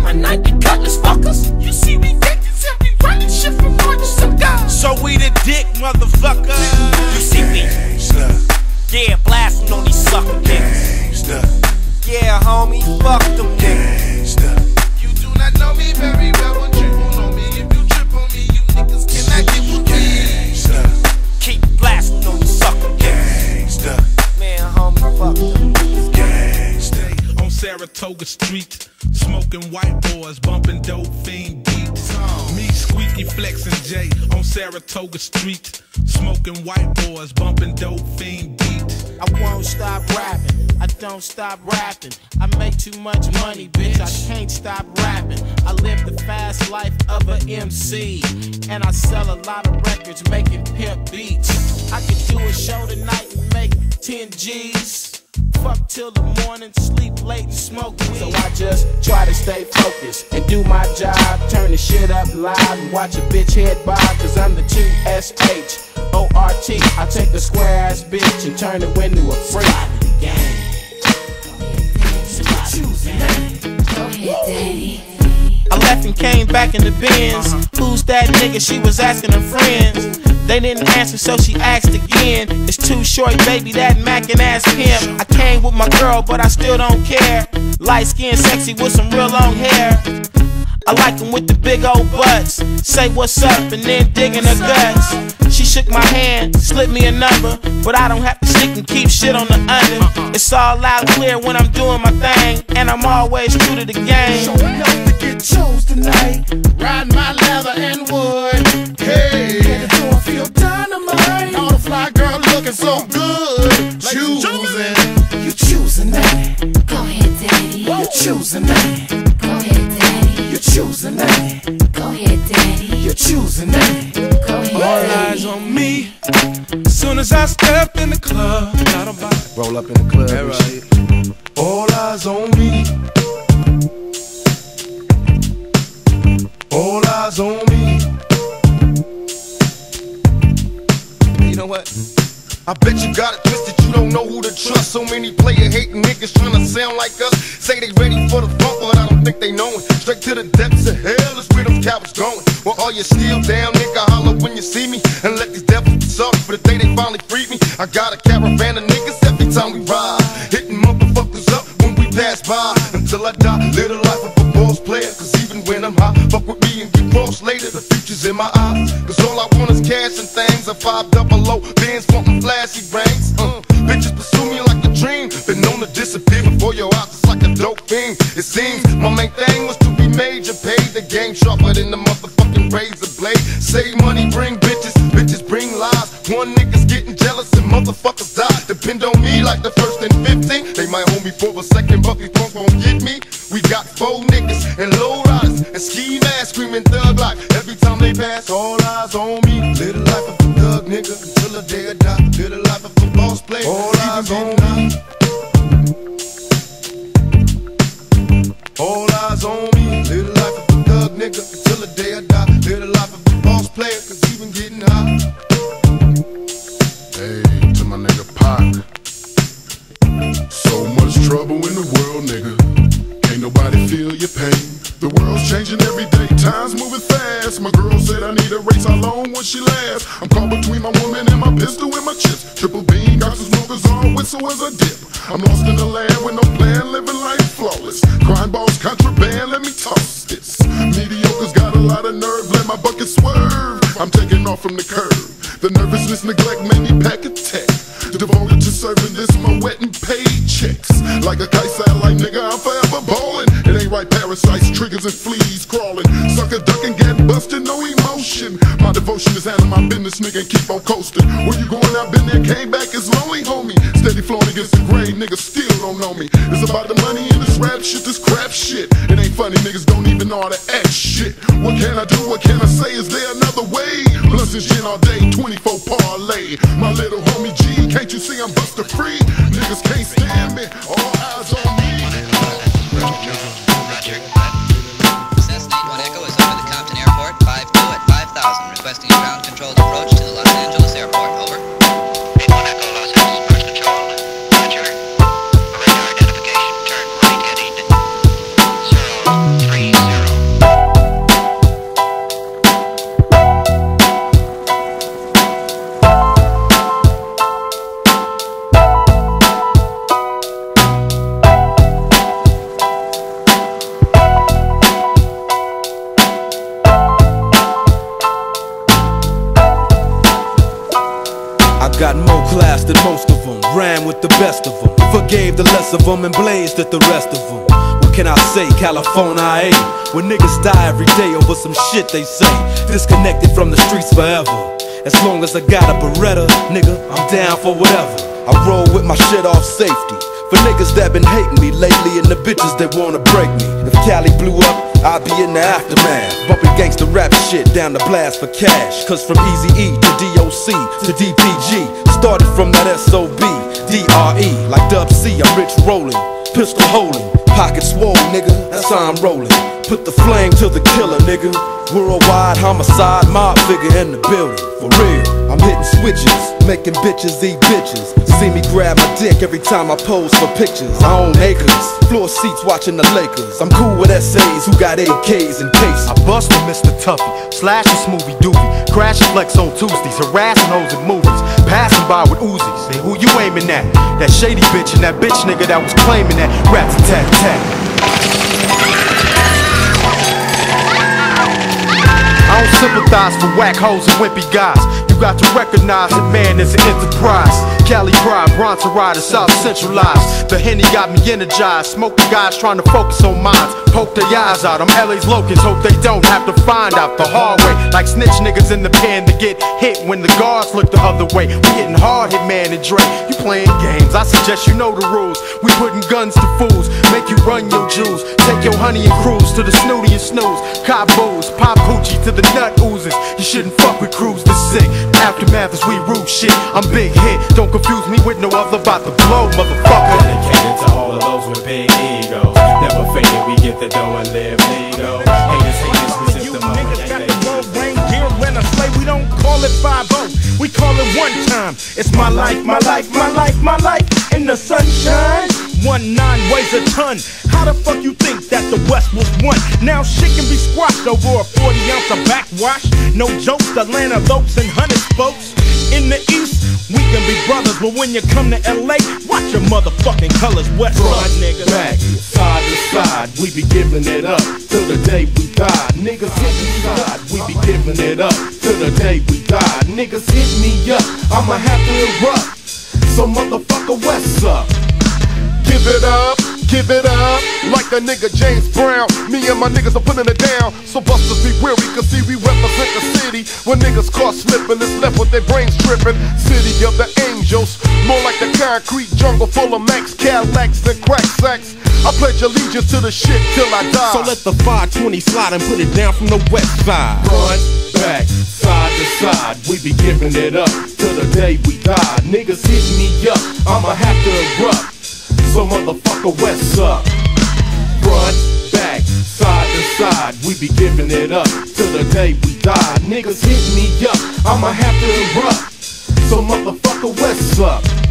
a Nike Cutlass fuckers. You see we niggas and we running shit from March to God. So we the dick, motherfucker. You see me? Yeah, blasting on these sucker niggas. Yeah, homie, fuck them niggas. You do not know me very well, but you won't know me. If you trip on me, you niggas cannot get with me. Keep blasting on these sucker niggas. Man, homie, fuck them niggas. On Saratoga Street, smoking white boys, bumping dope fiend beats. Me, Squeaky, Flex, and Jay on Saratoga Street, smoking white boys, bumping dope fiend beats. I won't stop rapping, I don't stop rapping. I make too much money, bitch, I can't stop rapping. I live the fast life of a MC, and I sell a lot of records making pimp beats. I could do a show tonight and make 10 G's. Fuck till the morning, sleep late and smoke weed. So I just try to stay focused and do my job. Turn the shit up loud and watch a bitch head bob. Cause I'm the 2SHORT. I take a square ass bitch and turn it into a freak. I left and came back in the Benz. Who's that nigga? She was asking her friends. They didn't answer, so she asked again. It's Too Short, baby, that mackin' ass pimp. I came with my girl, but I still don't care. Light skin, sexy with some real long hair. I like them with the big old butts. Say what's up and then dig in her guts. She shook my hand, slipped me a number, but I don't have to stick and keep shit on the under. It's all loud clear when I'm doing my thing, and I'm always true to the game. Showing up to get chose tonight, riding my leather and wood. Hey, and do I feel dynamite? All the fly girl looking so good. Choosing, you choosing that? Go ahead, daddy. You choosing that? Go ahead, daddy. You choosing that? Go ahead, daddy. You choosing that? Go ahead, All daddy. eyes on me. Soon as I step in the club, Roll up in the club and shit. All eyes on me. All eyes on me. You know what? I bet you got it twisted, you don't know who to trust. So many player hating niggas trying to sound like us. Say they ready for the funk, but I don't think they know it. Straight to the depths of hell is where them cowards going. Well, all you still down, nigga, holler when you see me. And let these devils be sorry for the day they finally freed me. I got a caravan of niggas every time we ride, hitting motherfuckers up when we pass by. Until I die, live the life of a boss player. Cause even when I'm high, fuck with me and get crossed later. The future's in my eyes, cause all I want is cash and things. A 500 bands wanting flashy rings. Bitches pursue me like a dream. Been known to disappear before your eyes, it's like a dope fiend. It seems my main thing was to be major. Paid the game sharper than the motherfucking razor blade. Save money, bring bitches, bitches bring lies. One nigga's getting jealous and motherfuckers die. Depend on me like the first and 15. They might hold me for a second, but these punks won't get me. We got 4 niggas and low riders and ski masks screaming thug like every time they pass. All eyes on me. Live the life of a thug nigga until the day I die. Live the life of a boss player. All eyes on me. All eyes on me. Live the life of a thug nigga until the day I die. Live the life of a boss player, cause he been getting high. Hey, to my nigga Pac. So much trouble in the world, nigga. Ain't nobody feel your pain. The world's changing every day, time's moving fast. My girl said I need a race, how long will she last? I'm caught between my woman and my pistol and my chips. Triple beam, got some smokers on, whistle as I dip. I'm lost in the land with no plan, living life flawless. Crime balls, contraband, let me toss this. Mediocre's got a lot of nerve, let my bucket swerve. I'm taking off from the curb. The nervousness, neglect made me pack a tech. Devoted to serving this, my wet and paid checks. Like a kite satellite, nigga, I'm forever ballin'. It ain't right, parasites, triggers and fleas crawling. Sucker ducking, get busted, no emotion. My devotion is handling my business, nigga, and keep on coasting. Where you going, I've been there, came back, it's lonely, homie. Steady flowing against the grain, niggas still don't know me. It's about the money and this rap shit, this crap shit. It ain't funny, niggas don't even know how to act shit. What can I do, what can I say, is there another way? Blunts and gin all day, 24 parlay. My little homie G, can't you see I'm buster free? Niggas can't stand me, all eyes on me. Cessna 81 Echo is over the Compton Airport, 5-2 at 5,000, requesting a ground-controlled approach to the Los Angeles Airport, over. 81 Echo, Los Angeles, Cruise Control, Roger. For radar identification, turn right heading 030. with the best of them, forgave the less of them, and blazed at the rest of them. What can I say? California, I ain't. When niggas die every day over some shit they say. Disconnected from the streets forever. As long as I got a Beretta, nigga, I'm down for whatever. I roll with my shit off safety. For niggas that been hating me lately and the bitches that wanna break me. If Cali blew up, I'd be in the aftermath, bumping gangsta rap shit down the blast for cash. Cause from Eazy-E to DOC to DPG, started from that SOB, DRE. Like Dub C, I'm rich rolling, pistol holding, pocket swole, nigga, that's how I'm rolling. Put the flame to the killer, nigga. Worldwide homicide, mob figure in the building, for real. I'm hitting switches, making bitches eat bitches. See me grab my dick every time I pose for pictures. I own acres, floor seats watching the Lakers. I'm cool with SAs who got AKs and cases. I bust with Mr. Tuffy, slash a smoothie doobie, crash and flex on Tuesdays, harassing hoes at movies, passing by with Uzis. Say, who you aiming at? That shady bitch and that bitch nigga that was claiming that. Rat-a-tat-tat. I don't sympathize for whack hoes and wimpy guys. You got to recognize that man is an enterprise. Cali pride, Bronson Rider, South Centralized. The Henny got me energized. Smoking guys trying to focus on minds. Poke their eyes out. I'm LA's locusts, hope they don't have to find out the hard way. Like snitch niggas in the pen to get hit when the guards look the other way. We hitting hard, Hitman and Dre. You playing games, I suggest you know the rules. We putting guns to fools, make you run your jewels. Take your honey and cruise to the snooty and snooze. Cop booze, pop hoochie to the nut oozes. You shouldn't fuck with crews this sick. Aftermath is we root shit. I'm big hit, don't confuse me with no other about to blow, motherfucker. Dedicated to all of those with big egos. Never faded, we get the dough and live legal. Haters, we sip the money. Niggas got the road rain gear when I slay. We don't call it 5-0, we call it one time. It's my life, my life, my life, my life in the sunshine. 1-9 weighs a ton. How the fuck you think that the West was won? Now shit can be squashed over a 40-ounce of backwash. No jokes, Atlanta lopes and hundreds, folks. In the East, we can be brothers, but when you come to LA, watch your motherfucking colors. West side, niggas. Back, side to side, we be giving it up till the day we die. Niggas hit me side, we be giving it up till the day we die. Niggas hit me up, I'ma have to erupt. So motherfucker, what's up? Give it up, give it up. Like the nigga James Brown, me and my niggas are putting it down. So busters be weary, cause see we represent the city. When niggas caught slipping, it's left with their brains tripping. City of the angels, more like the concrete jungle full of Max Cadillacs and crack sacks. I pledge allegiance to the shit till I die. So let the 520 slide and put it down from the west side. Front, back, side to side, we be giving it up till the day we die. Niggas hit me up, I'ma have to erupt. So motherfucker, what's up? Front, back, side to side, we be giving it up till the day we die. Niggas hit me up, I'ma have to erupt. So motherfucker, what's up?